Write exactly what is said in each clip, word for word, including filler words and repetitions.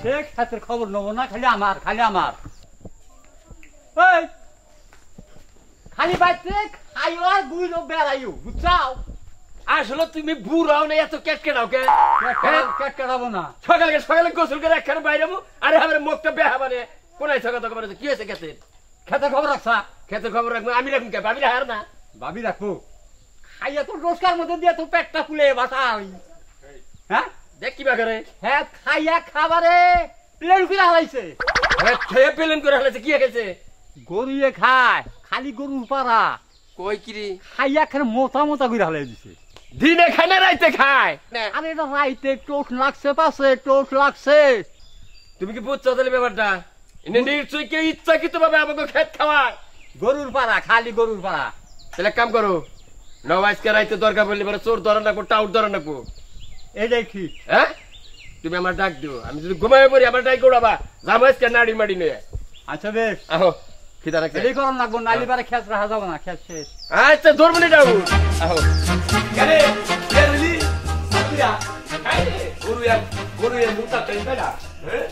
সে ক্ষেতের খবর নেবো না, খালি আমার খালি আমার এই খালি বাইতে খাইও আর গুইলো বেড়াইও বুঝছাও। আসলে তুমি বুড়াও না এত কেট কেটাও কে? কেট কেটাবো না, সকালে সকালে গোসল করে একখানে বাইরে আরে আমার মুখটা বেহা মানে কোনায় থাকা তো কি হয়েছে খেতে? খেতের খবর রাখছা? খেতের খবর রাখবো আমি রাখুন কে? ভাবি হার না ভাবি রাখবো। খাইয়া তো রোজকার মধ্যে দিয়ে তো পেটটা ফুলে বাসা। হ্যাঁ দেখ কি বা করে হ্যাঁ খাইয়া খাবারে প্লেন করে হারাইছে। খেয়ে প্লেন করে হারাইছে কি খেয়েছে? গরুয়ে খায়, খালি গরুর পাড়া কই কিরি খাইয়া খানে মোটা মোটা করে হালাই দিছে। দিনে খায় না রাইতে খায়? আরে এটা রাইতে টোট লাগছে, পাশে টোট লাগছে। তুমি কি বুঝছো তাহলে ব্যাপারটা? নিশ্চয়ই কেউ ইচ্ছাকৃত ভাবে আমাকে খেত খাওয়ায়। গরুর পাড়া, খালি গরুর পাড়া। তাহলে কাম করো নবাজকে রাইতে দরকার পড়লে পরে চোর ধরা রাখবো, টাউট ধরা রাখবো। এটাই ঠিক। হ্যাঁ তুমি আমার ডাক দিও, আমি যদি ঘুমাই পড়ি আমার ডাক উড়াবা জামাইজকে নাড়ি মাড়ি নিয়ে। আচ্ছা বেশ আহো খিদা রাখছে এটাই করুন লাগবো, নালি পারে খেত রাখা যাবো না, খেত শেষ। আচ্ছা ধর্মনি যাও আহো গেলে গেলি সাবিয়া আইরে গরু এক গরু এক মুতা তাই না? হ্যাঁ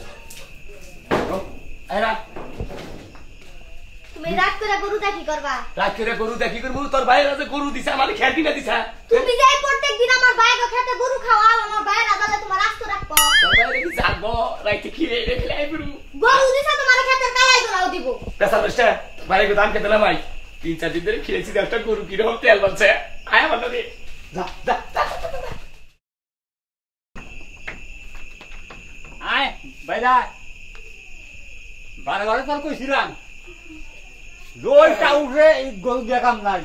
এরা তুমি রাত করে গরু দেখি করবা? রাত করে গরু দেখি করবো? তোর ভাইয়ের আছে গরু দিছে আমার খেয়াল কিনা দিছা? তুমি যাই প্রত্যেক দিন আমার ভাইকে খেতে গরু খাওয়াও, আমার ভাইয়ের আদালে তোমার রাস্ত রাখবো। তোর ভাইয়ের কি জানবো রাইতে খিরে রেখে লাই গরু গরু দিছে তোমার খেতে কালাই গোলাও দিব। পেশা পেশা ভাইকে দাম খেতে দিলাম ভাই তিন চার দিন ধরে খেয়েছি একটা গরু কিরকম তেল বলছে আয় আমার নদী যা যা আয় বাইরা বারে বারে তোর কইছিলাম দইটা উঠে এই গরু দেখাম নাই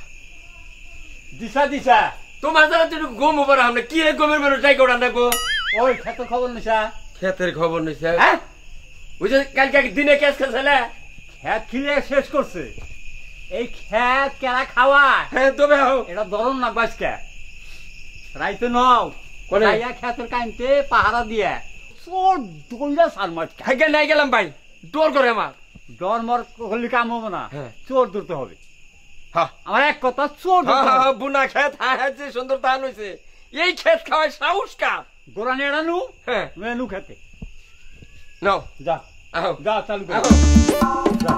দিশা দিশা। তোমার দ্বারা তুই গম উপর আমরা কি রে গমের বেরো যাই কোড়া দেখো। ওই খেতের খবর নিছা? খেতের খবর নিছে হ্যাঁ বুঝে কালকে দিনে ক্যাশ খেয়েছিলে খেত খিলে শেষ করছে। এই খেত কেরা খাওয়া? হ্যাঁ তবে হোক এটা ধরন না বাসকা রাইতে নও কোনে খাইয়া খেতের কাইনতে পাহারা দিয়ে চোর দইরা সার মাছ খাইকে নাই গেলাম ভাই ডর করে আমার ডর মর করলে কাম হবে না, হ্যাঁ। চোর ধরতে হবে। হ্যাঁ আমার এক কথা চোর ধরতে হবে। বুনা খেত হ্যাঁ হ্যাঁ যে সুন্দর ধান হয়েছে এই খেত খাওয়ায় সাহস কার? গোরানি এড়ানু হ্যাঁ মেনু খেতে নাও যা আহো যা চালু কর আহো যা।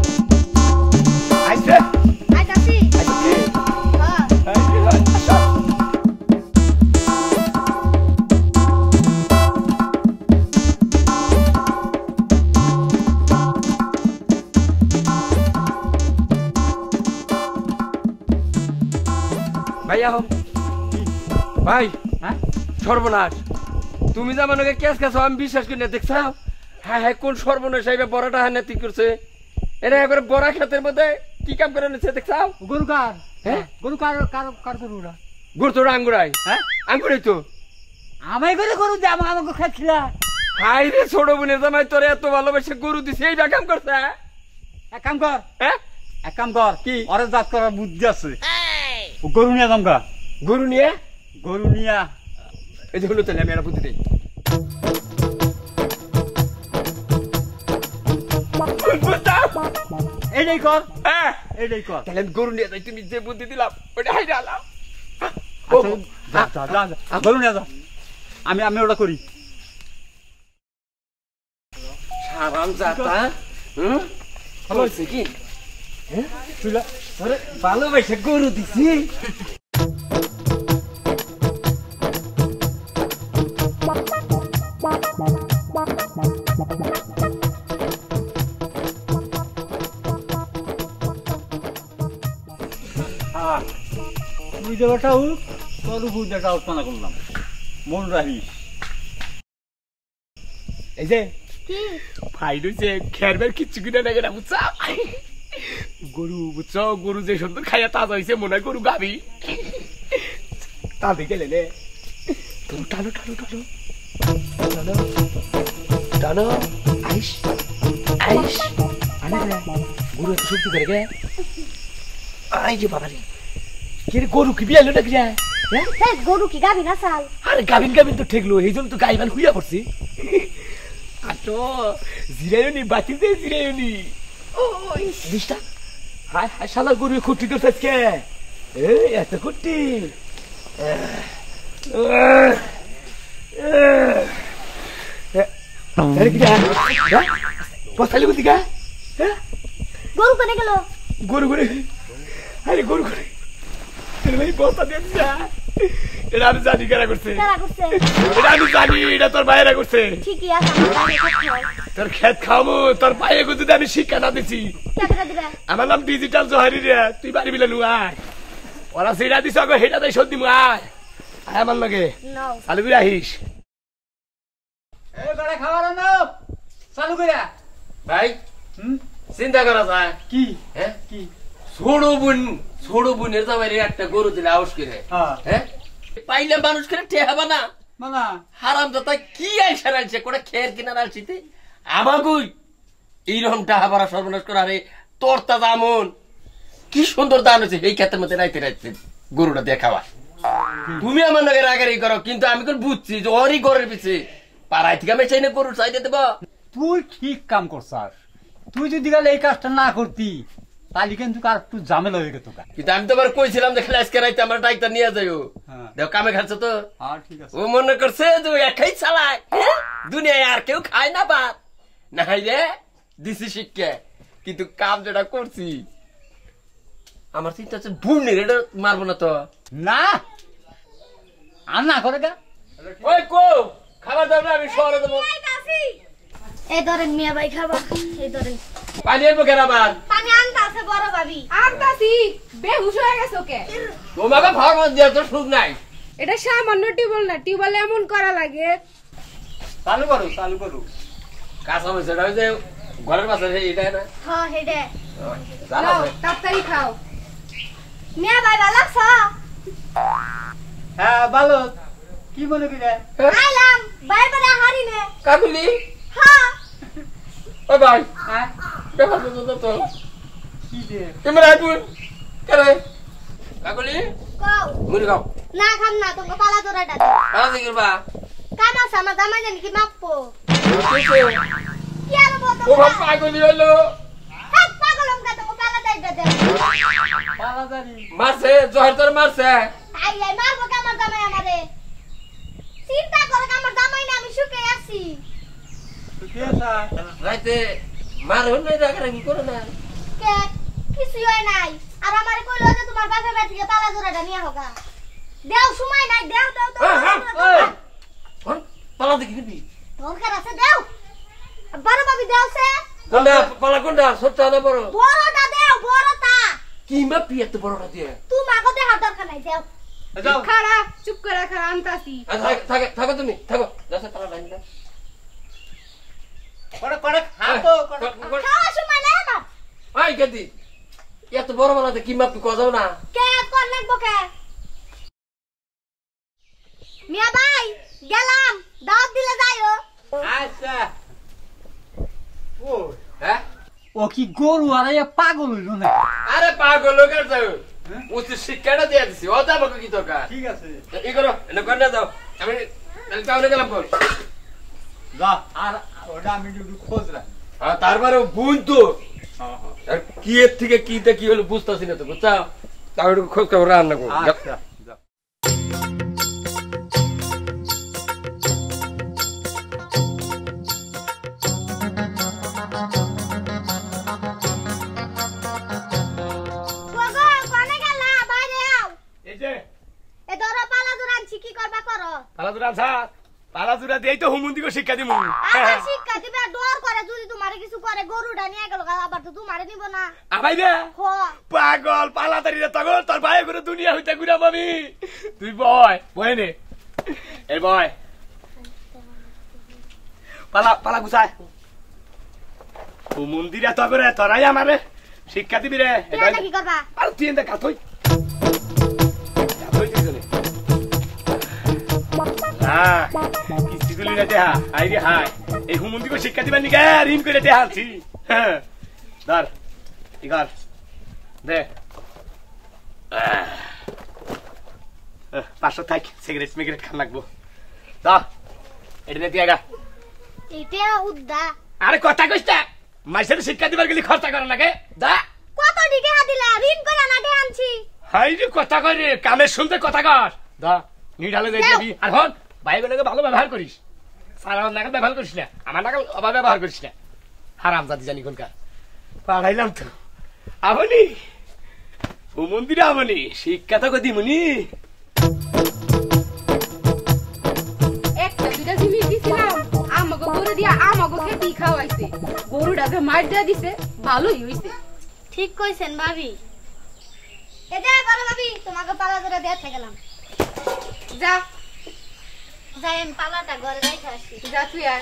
আইছে আইতাছি আইছে হ্যাঁ ভাই আহো ভাই হ্যাঁ সর্বনাশ তুমি যা মানে ক্যাশ খাচ্ছ আমি বিশ্বাস করি না দেখছাও। হ্যাঁ হ্যাঁ কোন সর্বনাশ সাহেব বড়টা হ্যাঁ নেতি করছে এটা একবারে বড়া ক্ষেতের মধ্যে কি কাম করে নিচ্ছে দেখছাও। গরু কার? হ্যাঁ গরু কার কার কার গরুরা? গুড় তোর আঙ্গুরাই হ্যাঁ আঙ্গুরাই তো আমায় করে গরু দিয়ে আমাকে আমাকে খেয়েছিলা। হাই রে ছোট বোনের জামাই তোর এত ভালোবাসে গরু দিছে এই কাম করছে। এক কাম কর হ্যাঁ এক কাম কর কি ওরে জাত করার বুদ্ধি আছে। ও গরু নিয়ে যামগা গরু নিয়ে গরু নিয়া এই যে হলো তাহলে আমি একটা বুদ্ধি দিই এইটাই কর হ্যাঁ এইটাই কর। তাহলে আমি গরু নিয়ে যাই তুমি যে বুদ্ধি দিলাম ওইটা হাই ডালাম গরু নিয়ে যা আমি আমি ওটা করি। সারাম যাতা হুম ভালো হয়েছে কি হ্যাঁ তুই ভালোবাসে গরু দিছি। তুই দেবাটা হোক তোর বুদ্ধিটা উৎপন্ন করলাম মন রাখিস। এই যে কি ফাইন হয়েছে খেরবের কিচ্ছু কিনা নাকি না বুঝছা গরু বুঝছো গরু যে সুন্দর খাইয়া তাজা হয়েছে মনে হয় গরু গাবি তাতে গেলে রে গরু টানো টানো টানো টানো টানো আইস আইস আনে রে গরু এত শক্তি করে গে আই যে বাবা রে কে রে গরু কি বিয়ালো নাকি রে হ্যাঁ গরু কি গাবি না সাল? আরে গাবিন গাবিন তো ঠেকলো এই জন্য তো গাইবান হুইয়া পড়ছি আটো জিরায়নি বাতিল দে জিরায়নি ওই দিশটা হাই হাই শালা গরু খুঁটি করতে আজকে এই এত খুঁটি আরে কি হ্যাঁ বসালি কোথা থেকে হ্যাঁ গরু কোনে গেল গরু গরু আরে গরু গরু আরে ভাই বস্তা দিয়ে যা এটা আমি জানি কারা করছে কারা করছে এটা আমি জানি এটা তোর বাইরে করছে ঠিকই আছে আমার বাইরে খাও তোর খেত খাওয়াবো তোর পায়ে যদি আমি শিক্ষা না দিছি কেটে দিবে আমার নাম ডিজিটাল জহারি রে তুই বাড়ি বিলে নু আয় ওরা সেটা দিছ আগে হেটা দেয় সত্যি মু আয় আয় আমার লগে নাও চালু করে আহিস এই বেড়া খাবার না চালু করে ভাই হুম চিন্তা করা যায় কি হ্যাঁ কি ছোড়ো বোন ছোড়ো বোনের জামাইরে একটা গরু দিলে আউস করে হ্যাঁ হ্যাঁ পাইলে মানুষ করে ঠেহাবা না মানা হারাম দাতা কি আইসা রাখছে কোটা খের কিনার আলছিতে আমাগুই এইরকম টাহা পারা সর্বনাশ করা রে তোর তা দামন কি সুন্দর দান হচ্ছে এই ক্ষেতের মধ্যে রাইতে রাইতে গরুটা দেখাবা তুমি আমার নাকি রাগারি করো কিন্তু আমি কোন বুঝছি যে ওরই গরের পিছে পাড়ায় থেকে আমি চাই না গরুর চাইতে দেবো তুই ঠিক কাম করছাস তুই যদি গেলে এই কাজটা না করতি তাহলে কিন্তু আর একটু ঝামেলা হয়ে গেত কিন্তু আমি তো আবার কইছিলাম যে খেলা আজকে রাইতে আমার ডাইকটা নিয়ে যাইও হ্যাঁ। দেখো কামে খাচ্ছে তো আর ঠিক আছে ও মনে করছে যে ও একাই চালায় হ্যাঁ? দুনিয়ায় আর কেউ খায় না ভাত নাই রে দিছি শিক্ষা কিন্তু কাম যেটা করছি আমার চিন্তা হচ্ছে ভুল নেই এটা মারবো না তো না আর না করে গা ওই কো খাবার দাও না আমি শহরে দেবো এই ধরেন মিয়া ভাই খাবার এই ধরেন পানি আনবো কেন আবার পানি আনতে আছে বড় ভাবি আমতাছি বেহুশ হয়ে গেছো কে তোমাকে ফরমাস দিয়ে তো সুখ নাই এটা সামান্য টিউবওয়েল না টিউবওয়েলে এমন করা লাগে চালু করো চালু করো কাঁচা মরিচ এটা হচ্ছে ঘরের পাশে এটা না হ্যাঁ হেডে জানা নাও আছে। তাড়াতাড়ি খাও মিয়া ভাই ভালো লাগছ হ্যাঁ ভালো কি মনে করে আইলাম ভাই বাড়ি হারি নে কাকুলি হ্যাঁ ওই ভাই হ্যাঁ ব্যাপার তো তো তো কি দে তুমি রাখুন কেরে কাকুলি কও মুড়ি খাও না খাম না তোমাকে পালা তোরাটা পালা দেখি বা কাম আছে আমার জামাই জানি কি মাপবো কি আর বলতো ও ভাই পাগলি হলো হাত পাগল আমকা তোমাকে পালা দাইটা দে পালাদারি মারছে জহর তোর মারছে আই আই মারবো কে আমার জামাই আমারে চিন্তা করে আমার জামাই না আমি সুখে আছি কি আছে রাইতে মার হল রাগারাগি করে না কে কিছু হয় নাই আর আমারে কইলো যে তোমার বাপের বাড়ি থেকে পালা জোড়াটা নিয়ে হোগা দেও সময় নাই দেও দেও তো হ্যাঁ, হ্যাঁ, এই হন পালা দেখি দিবি দরকার আছে দেও বড় ভাবি দেও সে কোনটা পালা কোনটা ছোটটা না বড় বড়টা দেও বড়টা কি মাপি এত বড়টা দিয়ে তোমাকে দেওয়ার দরকার নাই দেও যাও খারাপ চুপ করে খারাপ আমতাছি আ, থাক- থাক- থাকো তুমি থাকো যাচ্ছে পালা লাইন দাও করে করে খাবো করে খাওয়ার সময় নাই আমার আই গদি এত বড় বানাতে কি মাপি কজাও না কে কোন লাগবো কে মিয়া ভাই গেলাম দাওয়াত দিলে যাইও আচ্ছা ও হ্যাঁ ও কি গরু আর এ পাগল হইল না আরে পাগল লোকের যাও উচ্চ শিক্ষাটা দিয়ে দিছি ও যাবো কি দরকার ঠিক আছে ই করো এনে কন্যা যাও আমি তাহলে টাউনে গেলাম কোন যা আর ওটা আমি একটু খোঁজ রাখ আর তারপরে বুঝ তো হ্যাঁ হ্যাঁ আর কি এর থেকে কিটা কি হলো বুঝতাছি না তো বুঝছা তাও একটু খোঁজ খবর রান্না করো যাও। আচ্ছা যা গোগো কোনে গেলা বাইরে আও এই যে এ ধরো পালা জোড়ানছি কি করবা করো পালাজুরা স্যার পালাজুরা দিয়েই তো হুমুন্দিকে শিক্ষা দিমু আমার শিক্ষা দিবে ডর করে যদি তোমারে কিছু করে গরুটা নিয়ে গেল আবার তো তোমারে নিব না আবাই রে হো পাগল পালাতারি রে তগল তোর ভাই করে দুনিয়া হইতে ঘুরা পাবি তুই বয় বয় নে এই বয় পালা পালা গুছায় ও মন্দিরে তো করে তোরাই আমারে শিক্ষা দিবি রে এটা কি করবা আর তুই এনে কাথই কাথই দিছলে হ্যাঁ কিস্তি তুলি না দেহা আই রে হাই এই হুমন্দিকে শিক্ষা দিবার নিকে ঋণ করে দেহা আনছি হ্যাঁ ধর ইগার দে আহ, পাঁচশো থাক সিগারেট মিগারেট খান লাগবো দা এটা নে দিয়াগা এটা উদ্দা আরে কথা কইছ মাইসের শিক্ষা দিবার গেলি খরচা করা লাগে দা কত দিকে দিলা ঋণ করে না দে আনছি হাই রে কথা কই রে কামে শুনতে কথা কর দা নিঢালে যাই দিবি আর হন ভাই বোনকে ভালো ব্যবহার করিস সারা নাগাল ব্যবহার করিস না আমার নাগাল অভাব ব্যবহার করিস না হারাম জাতি জানি কোনকার পাঠাইলাম তো আপনি ও মন্দিরে আপনি শিক্ষা তো দিমুনি একটা দুটা জিনিস দিছিলাম আমাকে গরু দিয়া আমাকে খেতে খাওয়াইছে গরুটাকে মার দিয়া দিছে ভালোই হইছে ঠিক কইছেন ভাবি এ যে বড় ভাবি তোমাকে পালা ধরে দেখতে গেলাম যা যাই আমি পালাটা ঘরে রেখে আসি যা তুই আর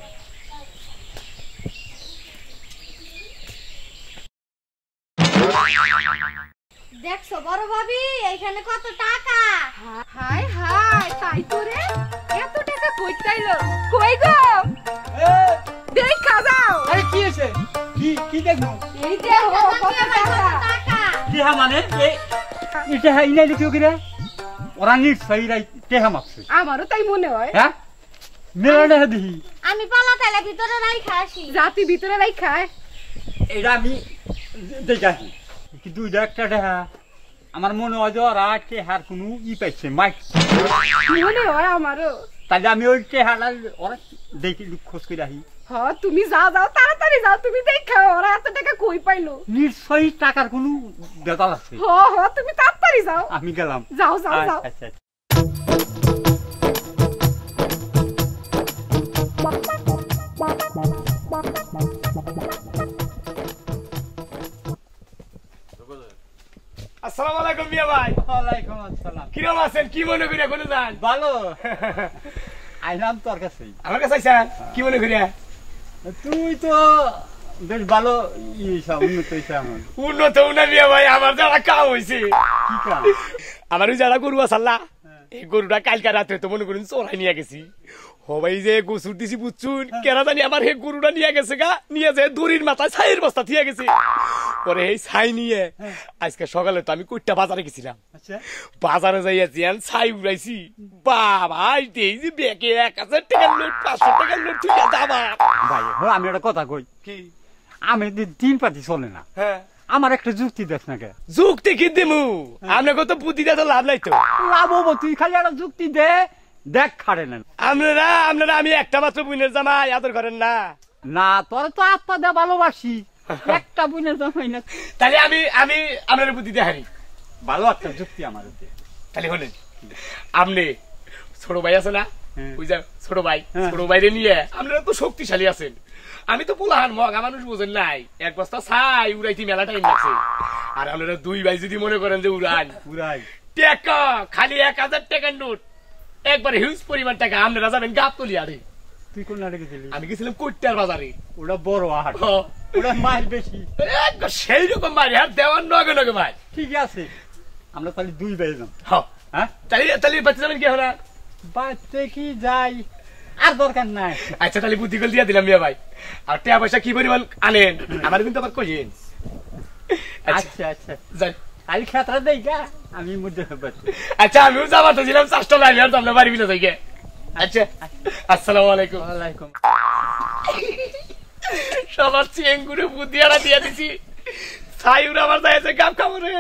দেখছো বড় ভাবি এইখানে কত টাকা হাই হাই তাই তো রে এত টাকা কই তাইলো কই গো দেখ খাজাও আরে কি হয়েছে কি কি দেখবো এই দেখো কত টাকা টাকা কি হা মানে এই এটা হা ইনাই লিখিও কি রে ওরা নিশ্চয়ই রাই টেহা মারছে আমারও তাই মনে হয় হ্যাঁ মেলাটা দিহি আমি পালা তাইলে ভিতরে রাইখা আসি জাতি ভিতরে রাই খায় এটা আমি দেখাছি কি দুইটা একটা টেহা আমার মনে হয় যে ওরা টেহার কোনো ই পাইছে মাইক মনে হয় আমারও তাহলে আমি ওই টেহাটা ওরা দেখি খোঁজ করে আহি হ তুমি যা যাও তাড়াতাড়ি যাও তুমি দেখো ওরা এত টাকা কই পাইলো নিশ্চয়ই টাকার কোনো বেতাল আছে হ হ তুমি তাড়াতাড়ি যাও আমি গেলাম যাও যাও যাও আচ্ছা আচ্ছা আসসালামু আলাইকুম মিয়া ভাই ওয়ালাইকুম আসসালাম কিরম আছেন কি মনে করিয়া কোন যান ভালো আইলাম তোর কাছে আমার কাছে আইছেন কি মনে করিয়া তুই তো বেশ ভালো ইসা উন্নত হয়েছে আমার উন্নত উন্নত মিয়া ভাই আমার যারা কাম হয়েছে কি কাম আমার ওই যারা গরু আসাল্লা এই গরুটা কালকা রাত্রে তো মনে করুন চড়াই নিয়ে গেছি হবাই যে গোসুর দিছি বুঝছুন কেনা জানি আমার এই গরুটা নিয়ে গেছে গা নিয়ে যায় দড়ির মাথায় ছাইয়ের বস্তা থিয়ে গেছে পরে এই ছাই নিয়ে আজকে সকালে তো আমি কইটা বাজারে গেছিলাম আচ্ছা বাজারে যাইয়াছি আর ছাই উড়াইছি বাবা এই যে ব্যাগে এক হাজার টাকার নোট পাঁচশো টাকার নোট তুই যাবা ভাই হো আমি একটা কথা কই কি আমি দিন পাতি চলে না হ্যাঁ আমার একটা যুক্তি দেখ না কে যুক্তি কি দিমু আপনাকে তো বুদ্ধি দিয়ে তো লাভ নাই তো লাভ হবো তুই খালি একটা যুক্তি দে দেখ খাড়ে না আপনারা আপনারা আমি একটা মাত্র বুনের জামাই আদর করেন না না তোর তো আত্মা দে ভালোবাসি একটা বুনের জামাই না তাহলে আমি আমি আপনার বুদ্ধি দিয়ে হারি ভালো একটা যুক্তি আমার তাহলে হলেন আপনি ছোট ভাই আছে না হ্যাঁ। ওই যা ছোট ভাই হ্যাঁ। ছোট ভাইরে নিয়ে আপনারা তো শক্তিশালী আছেন আমি তো পোলাহান মগা মানুষ বুঝেন নাই এক বস্তা ছাই উড়াইতে মেলা টাইম লাগছে আর আপনারা দুই ভাই যদি মনে করেন যে উড়ান পুরাই টাকা খালি এক হাজার টাকার নোট একবার হিউজ পরিমাণ টাকা আপনারা যাবেন গাপ তুলি আরে তুই কোন নাটকে গেছিলি আমি গেছিলাম কোট্টার বাজারে ওটা বড় আহার ও, ওটা মাইল বেশি একবার সেই রকম মারি আর দেওয়ার নগে নগে ভাই ঠিক আছে আমরা তাহলে দুই ভাই যাম হ্যাঁ হ্যাঁ তাহলে তাহলে বাচ্চা যাবেন কি হলো বাচ্চা কি যাই আর দরকার নাই আচ্ছা তাহলে বুদ্ধি করে দিয়ে দিলাম মিয়া ভাই আর টাকা পয়সা কি পরিমাণ আনেন আমার কিন্তু আবার কইেন আচ্ছা আচ্ছা যাই কাল খেতরা দেই গা আমি মধ্যে বাচ্চা আচ্ছা আমিও যাবার তো ছিলাম চাষটা লাইলে আর তো আপনার বাড়ি মিলে যাই গে আচ্ছা আসসালামু আলাইকুম ওয়ালাইকুম সবার চেঙ্গুরে বুদ্ধি আড়া দিয়ে দিছি ছাইউর আমার যাইছে গাপ খাবরে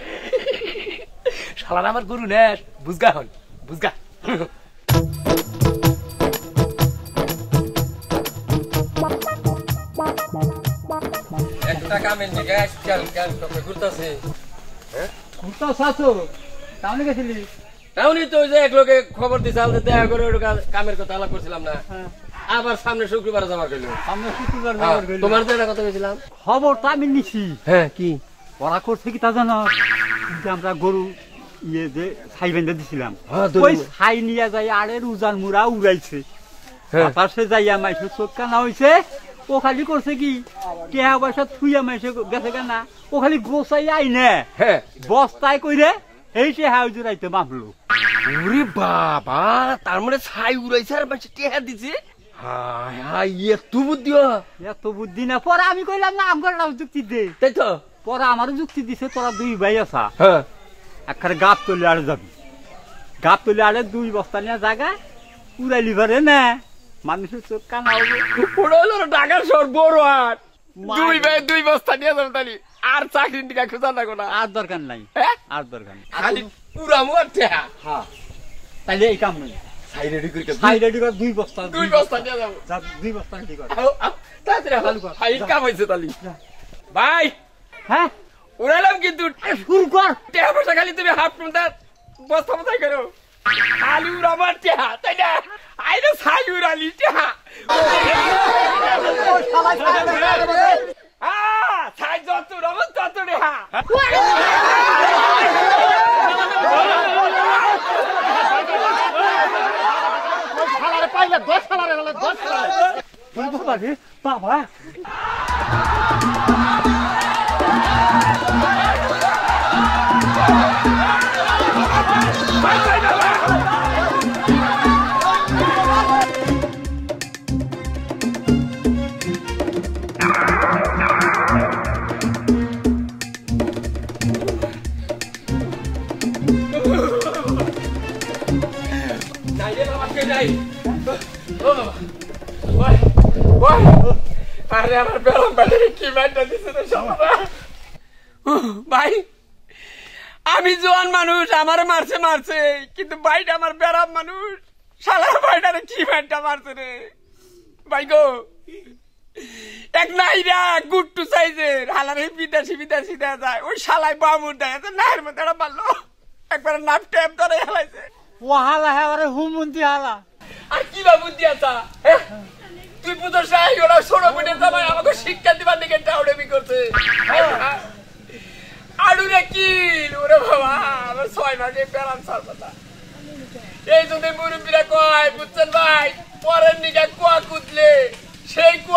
শালার আমার গরু নেস বুঝগা হল বুঝগা একটা কামের নিয়ে কাল কাল সকালে ঘুরতেছে কুত্তা শাশো তাহলে গেছিলি এমনই তো ওই যে এক লোকে খবর দিছে আমাদের দেখা করে ওই কামের কথা আলাপ করছিলাম না হ্যাঁ আবার সামনে শুক্রবার জমা করলো আমরা শুক্রবার যাওয়ার গেলাম। তোমার তো একটা কথা বলছিলাম খবর তো আমি নিছি হ্যাঁ কি ওরা করছে কি তা জানো যে আমরা গরু ইয়ে যে ছাই বেঁধে দিছিলাম হ্যাঁ, ওই দড়ি- ছাই নিয়ে যাই আরে উজান মুড়া উড়াইছে হ্যাঁ। বাতাসে যাইয়া মাইসে চোখ কানা হয়েছে ও খালি করছে কি টেহা পয়সা থুইয়া মাইসে গেছে কেনা ও খালি গোসাই আইনে হ্যাঁ বস্তায় কইরে এই টেহা জুড়াইতে মাপলো ওরে বাবা তার মানে ছাই উড়াইছে আর বেশি টেহা দিছে হায় হায় এত বুদ্ধি হয়। এত বুদ্ধি না পরে আমি কইলাম না আমার যুক্তি দে তাই তো পরে আমারও যুক্তি দিছে তোরা দুই ভাই আসা হ্যাঁ একখানে গাপ তুলে আড়ে যাবি গাপ তুলে আড়ে দুই বস্তা নিয়ে জায়গা উড়াইলি পারে না মানুষের চোখ কানা হবে ওটা হলো ঢাকার শহর বড় হাট মা- দুই ভাই দুই বস্তা নিয়ে যাবো তাহলে আর চাকরি টিকা খোঁজা না কোনা আর দরকার নাই হ্যাঁ আর দরকার নাই খালি পুরা মোর টেহা হ্যাঁ তাহলে এই কাম নেই সাই রেডি করে সাই রেডি কর দুই বস্তা দুই বস্তা নিয়ে যাবো যা দুই বস্তা রেডি কর আও আও তাড়াতাড়ি চালু কর। হাই কাম হইছে তালি ভাই হ্যাঁ উড়ালাম কিন্তু শুরু কর টেহা পয়সা খালি তুমি হাফ টুনটা বস্তা বস্তাই করো খালি উড়াবার টেহা তাই না আইরে সাই উড়ালি টেহা আহ সাই যত উড়াবো তত টেহা শালারে পাইলে দশ শালারে হলে দশ শালারে তুই বাবা রে বাবা নাই রে বাবা কে নাই ও ওই ওই আরে আমার বেলম বাড়ি কি মাইটা দিছে রে সবাই ভাই আমি জোয়ান মানুষ আমার মারছে মারছে কিন্তু ভাইটা আমার বেরাম মানুষ শালা ভাইটারে কি মাইটা মারছে রে ভাই গো এক নাইরা গুট্টু সাইজের হালারে বিদেশি বিদেশি দেয়া যায় ওই শালাই বামুর দেয় নাইয়ের মধ্যে এটা মারলো একবার নাপ ট্যাপ ধরে হেলাইছে ওহালা হেবারে হুমুন্দি হালা আর কি বাবু দিয়াছা তুই পুজোর সাই ওরা ছোট বোনে জামাই আমাকে শিক্ষা দিবার দিকে টাউডেমি করছে আড়ুরে কি ওরে বাবা আমার ছয় মাসে পেলাম সর্বদা এই যদি মুরব্বীরা কয় বুঝছেন ভাই পরের নিকে কুয়া কুদলে সেই কুয়া